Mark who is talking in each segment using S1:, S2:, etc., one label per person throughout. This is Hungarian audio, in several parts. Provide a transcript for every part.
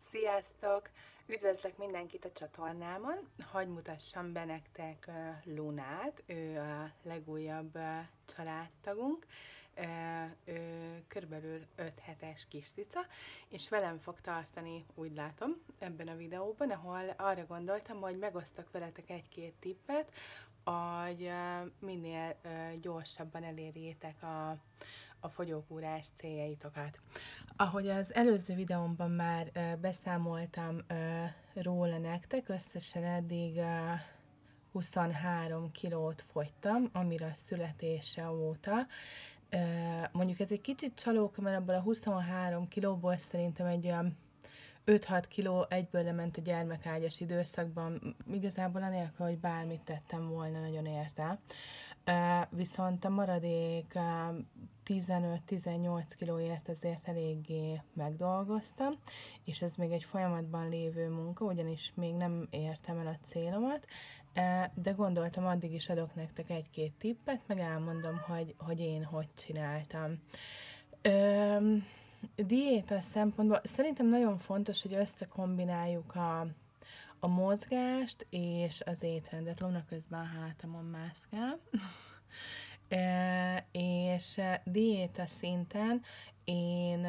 S1: Sziasztok! Üdvözlök mindenkit a csatornámon. Hadd mutassam be nektek Lunát, ő a legújabb családtagunk. Ő körülbelül 5 hetes kis cica, és velem fog tartani, úgy látom, ebben a videóban, ahol arra gondoltam, hogy megosztok veletek egy-két tippet, hogy minél gyorsabban elérjétek a fogyókúrás céljaitokat. Ahogy az előző videómban már beszámoltam róla nektek, összesen eddig 23 kilót fogytam, amire a születése óta. Mondjuk ez egy kicsit csalóka, mert abból a 23 kilóból szerintem egy olyan 5-6 kiló egyből lement a gyermekágyas időszakban, igazából anélkül, hogy bármit tettem volna nagyon érte. Viszont a maradék 15-18 kilóért azért eléggé megdolgoztam, és ez még egy folyamatban lévő munka, ugyanis még nem értem el a célomat, de gondoltam, addig is adok nektek egy-két tippet, meg elmondom, hogy én hogy csináltam. Diéta szempontból szerintem nagyon fontos, hogy összekombináljuk a mozgást és az étrendet. Luna közben a hátamon mászkál. És diéta szinten én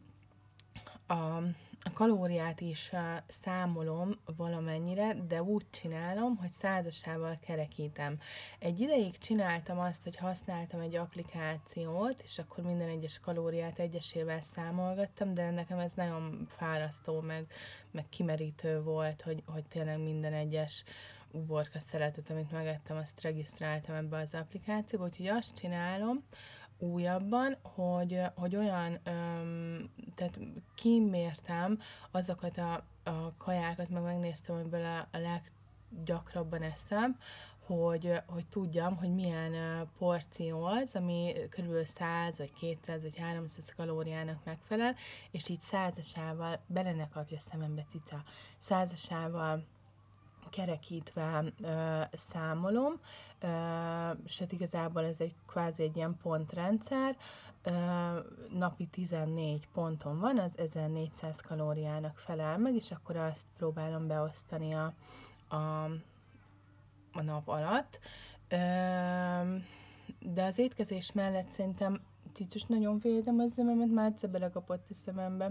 S1: a kalóriát is számolom valamennyire, de úgy csinálom, hogy százasával kerekítem. Egy ideig csináltam azt, hogy használtam egy applikációt, és akkor minden egyes kalóriát egyesével számolgattam, de nekem ez nagyon fárasztó, meg kimerítő volt, hogy tényleg minden egyes uborka szeletet, amit megettem, azt regisztráltam ebbe az applikációba, úgyhogy azt csinálom újabban, hogy olyan, tehát kimértem azokat a kajákat, meg megnéztem, amiből a leggyakrabban eszem, hogy tudjam, hogy milyen porció az, ami kb. 100 vagy 200 vagy 300 kalóriának megfelel, és így százasával, bele ne kapja szemembe, cica, százasával kerekítve számolom, sőt igazából ez egy kvázi egy ilyen pontrendszer, napi 14 ponton van, az 1400 kalóriának felel meg, és akkor azt próbálom beosztani a nap alatt. De az étkezés mellett szerintem cicus, nagyon védem az szememet, már egyszer belekapott a szemembe.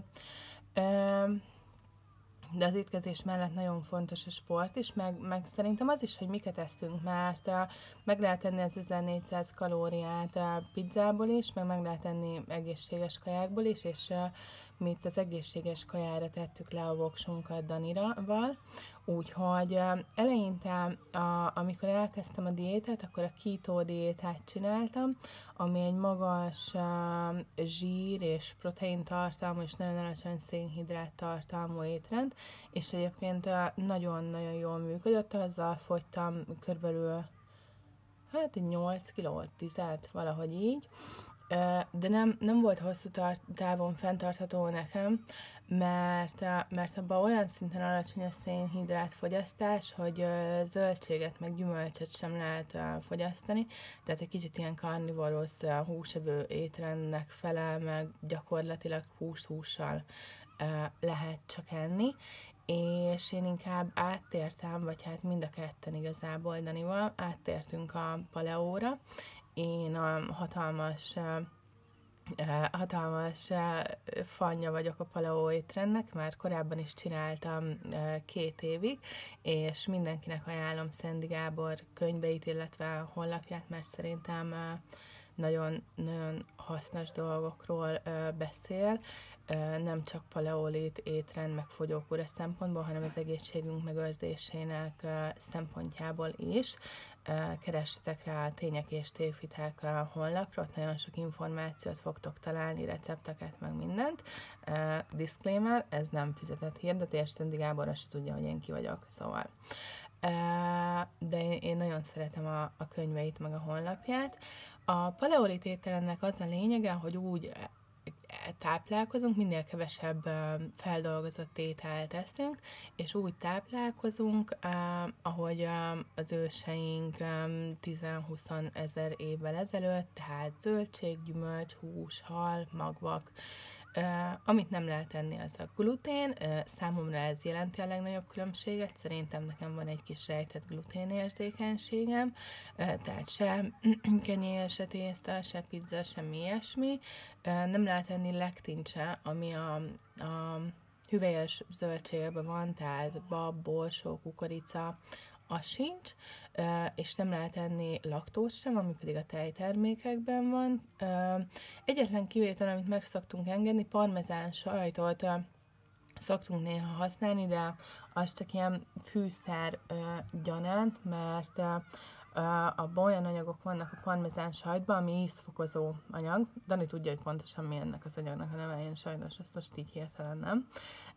S1: De az étkezés mellett nagyon fontos a sport is, meg szerintem az is, hogy miket eszünk, mert meg lehet enni az 1400 kalóriát pizzából is, meg lehet enni egészséges kajákból is, és mi itt az egészséges kajára tettük le a voksunkat Danival, úgyhogy eleinte, amikor elkezdtem a diétát, akkor a keto diétát csináltam, ami egy magas zsír és protein tartalmú és nagyon alacsony szénhidrát tartalmú étrend, és egyébként nagyon-nagyon jól működött, azzal fogytam körülbelül 8 kilót, 10, valahogy így, de nem volt hosszú távon fenntartható nekem, mert abban olyan szinten alacsony a szénhidrát fogyasztás, hogy zöldséget meg gyümölcsöt sem lehet fogyasztani, tehát egy kicsit ilyen karnivorusz húsevő étrendnek felel, meg gyakorlatilag hússal lehet csak enni, és én inkább áttértem, vagy hát mind a ketten igazából Danival áttértünk a paleóra. Én a hatalmas fanja vagyok a paleo étrendnek, már korábban is csináltam 2 évig, és mindenkinek ajánlom Szendi Gábor könyveit, illetve honlapját, mert szerintem nagyon, nagyon hasznos dolgokról beszél, nem csak paleolit, étrend, meg fogyókúra szempontból, hanem az egészségünk megőrzésének szempontjából is. Keressetek rá a Tények és Tévhitek honlapra, ott nagyon sok információt fogtok találni, recepteket, meg mindent. Disclaimer, ez nem fizetett hirdetés, Szendi Gábor azt tudja, hogy én ki vagyok, szóval. De én nagyon szeretem a könyveit, meg a honlapját. A paleolit étrennek az a lényege, hogy úgy táplálkozunk, minél kevesebb feldolgozott ételt eszünk, és úgy táplálkozunk, ahogy az őseink 10-20 ezer évvel ezelőtt, tehát zöldség, gyümölcs, hús, hal, magvak, Amit nem lehet enni, az a glutén. Számomra ez jelenti a legnagyobb különbséget. Szerintem nekem van egy kis rejtett gluténérzékenységem, tehát se kenyér, se tészta, se pizza, semmi ilyesmi. Nem lehet enni lektint se, ami a hüvelyes zöldségekben van, tehát bab, borsó, kukorica, az sincs, és nem lehet enni laktóz sem, ami pedig a tejtermékekben van. Egyetlen kivétel, amit meg szoktunk engedni, parmezán sajtot szoktunk néha használni, de az csak ilyen fűszer gyanánt, mert abban olyan anyagok vannak a parmezán sajtban, ami ízfokozó anyag. Dani tudja, hogy pontosan mi ennek az anyagnak a neve, én sajnos ezt most így hirtelen nem.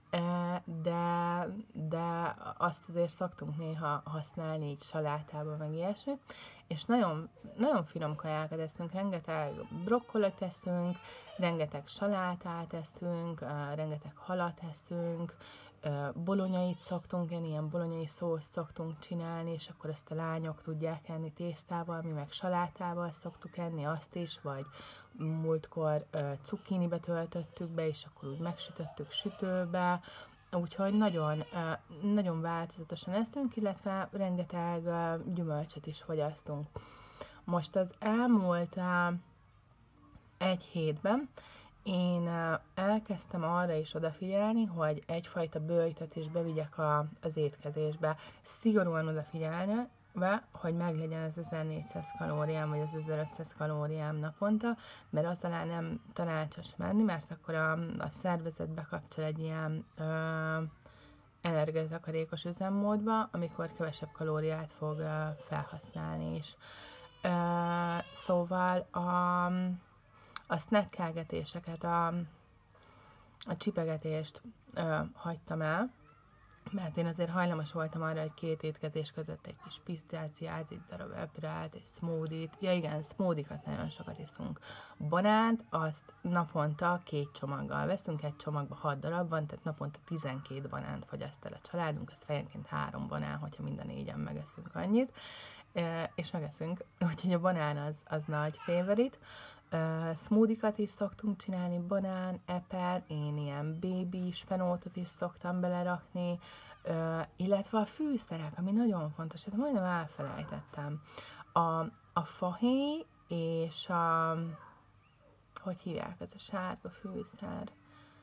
S1: De azt azért szoktunk néha használni így salátában, meg ilyesmi, és nagyon, nagyon finom kajákat eszünk, rengeteg brokkolit eszünk, rengeteg salátát eszünk, rengeteg halat eszünk, bolonyait szoktunk enni, ilyen bolonyai szószt szoktunk csinálni, és akkor ezt a lányok tudják enni tésztával, mi meg salátával szoktuk enni azt is, vagy múltkor cukkinibe töltöttük be, és akkor úgy megsütöttük sütőbe, úgyhogy nagyon, nagyon változatosan eszünk, illetve rengeteg gyümölcsöt is fogyasztunk. Most az elmúlt egy hétben én elkezdtem arra is odafigyelni, hogy egyfajta böjtöt is bevigyek az étkezésbe. Szigorúan odafigyelni, hogy meglegyen az 1400 kalóriám, vagy az 1500 kalóriám naponta, mert az alá nem tanácsos menni, mert akkor a szervezet bekapcsol egy ilyen energiatakarékos üzemmódba, amikor kevesebb kalóriát fog felhasználni is. Szóval a snackelgetéseket, a csipegetést hagytam el, mert én azért hajlamos voltam arra, hogy 2 étkezés között egy kis pisztáciát, egy darab eprát, egy smoothie-t. Ja igen, smoothie-kat nagyon sokat iszunk. Banánt, azt naponta 2 csomaggal veszünk, egy csomagban 6 darab van, tehát naponta 12 banánt fogyaszt el a családunk, az fejenként 3 banán, hogyha mind a 4-en megeszünk annyit, és megeszünk, úgyhogy a banán az nagy favorite. Smoothie-kat is szoktunk csinálni, banán, eper, én ilyen baby spenótot is szoktam belerakni, illetve a fűszerek, ami nagyon fontos, hát majdnem elfelejtettem. A fahéj és hogy hívják ez a sárga fűszer?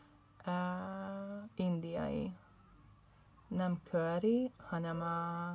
S1: Indiai. Nem curry, hanem a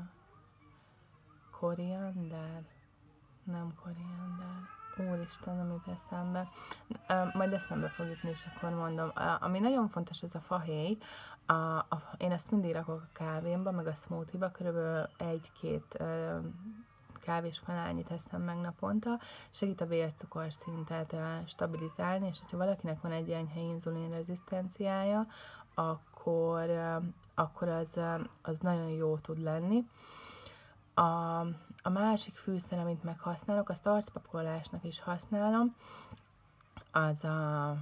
S1: koriander. Nem koriander. Úristen, nem jut eszembe. Majd eszembe fog jutni, és akkor mondom. Ami nagyon fontos, ez a fahéj. Én ezt mindig rakok a kávémba, meg a smoothie-ba, körülbelül 1-2 kávéskanálnyit eszem meg naponta. Segít a vércukorszintet stabilizálni, és hogyha valakinek van egy enyhe inzulinrezisztenciája, akkor az nagyon jó tud lenni. A másik fűszer, amit meghasználok, azt arcpakolásnak is használom, az a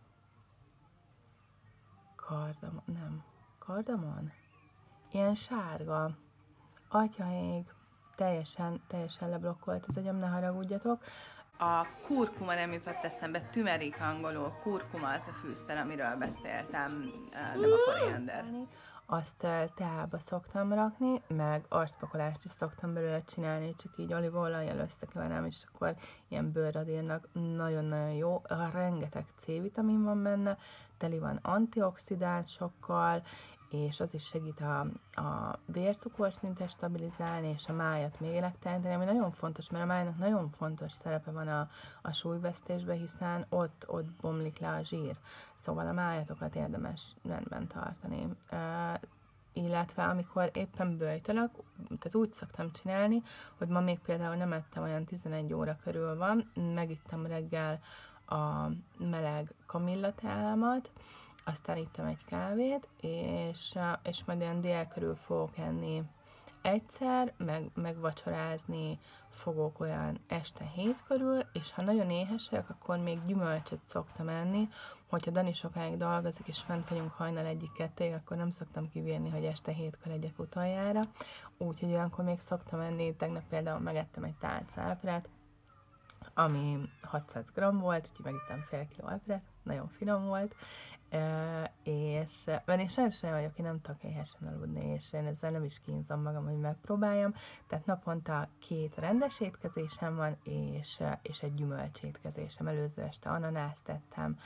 S1: kardamon? Ilyen sárga. Atyaég, teljesen leblokkolt az agyam, ne haragudjatok. A kurkuma nem jutott eszembe, tümerik angolul, kurkuma az a fűszer, amiről beszéltem, nem a koriander. Azt teába szoktam rakni, meg arcpakolást is szoktam belőle csinálni, csak így olívaolajjal összekeverem, és akkor ilyen bőrradírnak nagyon-nagyon jó. Rengeteg C-vitamin van benne, teli van antioxidánsokkal, és az is segít a vércukorszintet stabilizálni, és a májat még elekteleníteni, ami nagyon fontos, mert a májnak nagyon fontos szerepe van a súlyvesztésben, hiszen ott bomlik le a zsír. Szóval a májatokat érdemes rendben tartani. Illetve amikor éppen böjtölök, tehát úgy szoktam csinálni, hogy ma még például nem ettem, olyan 11 óra körül van, megittem reggel a meleg kamillateámat, aztán ittem egy kávét, és majd olyan dél körül fogok enni egyszer, meg vacsorázni fogok olyan este 7 körül, és ha nagyon éhes vagyok, akkor még gyümölcsöt szoktam enni. Hogyha Dani sokáig dolgozik, és fent vagyunk hajnal 1-2-ig, akkor nem szoktam kibírni, hogy este 7-kor legyek utoljára. Úgyhogy olyankor még szoktam enni, tegnap például megettem egy tálca eprát, ami 600 g volt, úgyhogy megittem fél kiló epret, nagyon finom volt. És mert én sajnos olyan vagyok, én nem tudok éhesen aludni, és én ezzel nem is kínzom magam, hogy megpróbáljam, tehát naponta 2 rendes étkezésem van, és egy gyümölcsétkezésem. Előző este ananászt tettem,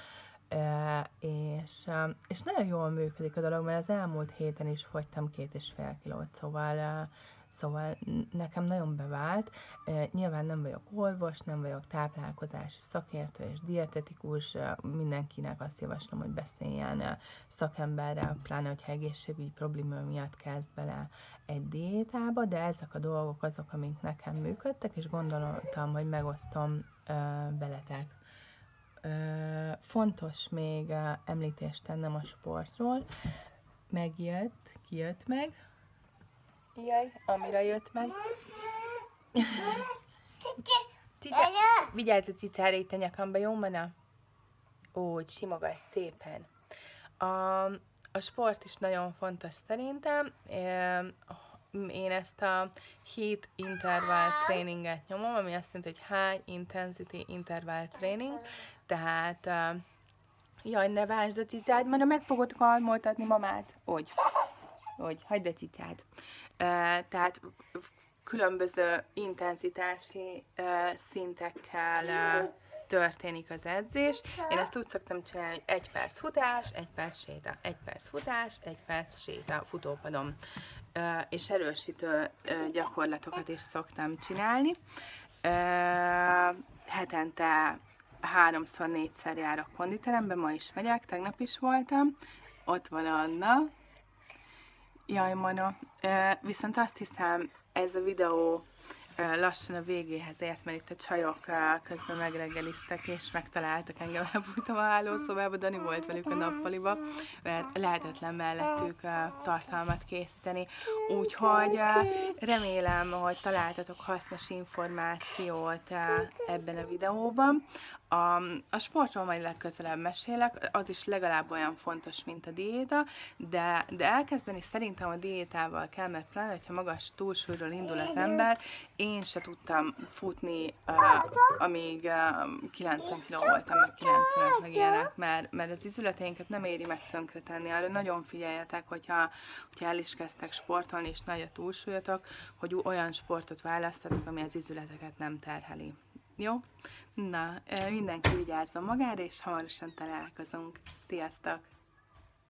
S1: és nagyon jól működik a dolog, mert az elmúlt héten is fogytam 2,5 kilót, szóval nekem nagyon bevált. Nyilván nem vagyok orvos, nem vagyok táplálkozási szakértő és dietetikus, mindenkinek azt javaslom, hogy beszéljen szakemberrel, pláne, hogyha egészségügyi probléma miatt kezd bele egy diétába, de ezek a dolgok azok, amik nekem működtek, és gondoltam, hogy megosztom veletek. Fontos még említést tennem a sportról. Kijött meg. Jaj, amire jött meg. Cica, vigyázz a cicára itt a nyakamba, jó mana? Úgy, simogass szépen. A sport is nagyon fontos szerintem. Én ezt a Heat Interval Traininget nyomom, ami azt jelenti, hogy High Intensity Interval Training. Tehát, jaj, ne vásd a cicád, mert meg fogod kalmoltatni mamát. Úgy, hagyd a cicád. Tehát különböző intenzitási szintekkel történik az edzés. Én ezt úgy szoktam csinálni, hogy 1 perc futás, 1 perc séta, 1 perc futás, 1 perc séta futópadon. És erősítő gyakorlatokat is szoktam csinálni. Hetente 3-4-szer járok konditerembe, ma is megyek, tegnap is voltam. Ott van Anna. Jaj, Mana. Viszont azt hiszem, ez a videó lassan a végéhez ért, mert itt a csajok közben megreggeliztek, és megtaláltak engem, elbújtam a hálószobába, Dani volt velük a nappaliba, mert lehetetlen mellettük tartalmat készíteni. Úgyhogy remélem, hogy találtatok hasznos információt ebben a videóban. A sportról majd legközelebb mesélek, az is legalább olyan fontos, mint a diéta, de elkezdeni szerintem a diétával kell, mert pláne, hogyha magas túlsúlyról indul az ember, én se tudtam futni, amíg 90 kg voltam, meg 95, meg ilyenek, mert az izületeinket nem éri meg tönkretenni. Arra nagyon figyeljetek, hogyha el is kezdtek sportolni, és nagy a túlsúlyotok, hogy olyan sportot választatok, ami az izületeket nem terheli. Jó? Na, mindenki vigyázzon magára, és hamarosan találkozunk. Sziasztok!